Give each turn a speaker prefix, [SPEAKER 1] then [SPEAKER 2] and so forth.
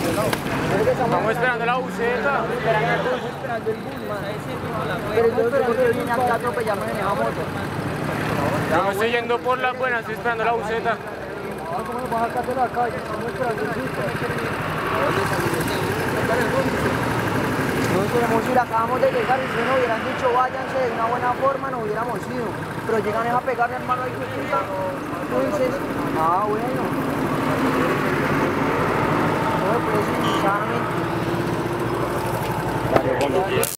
[SPEAKER 1] Estamos esperando la buseta.
[SPEAKER 2] Pero entonces, ¿por qué viene aquí a atropellarme en esa moto?
[SPEAKER 1] Yo me estoy yendo por las buenas, estoy esperando la buseta.
[SPEAKER 2] ¿Cómo nos vas a sacar de la calle? Estamos esperando el bus. No queremos ir, acabamos de llegar y si no hubieran dicho váyanse de una buena forma, no hubiéramos ido. Pero llegan a pegarle hermano ahí que puta. Tú dices, ah bueno. No, pues sinceramente.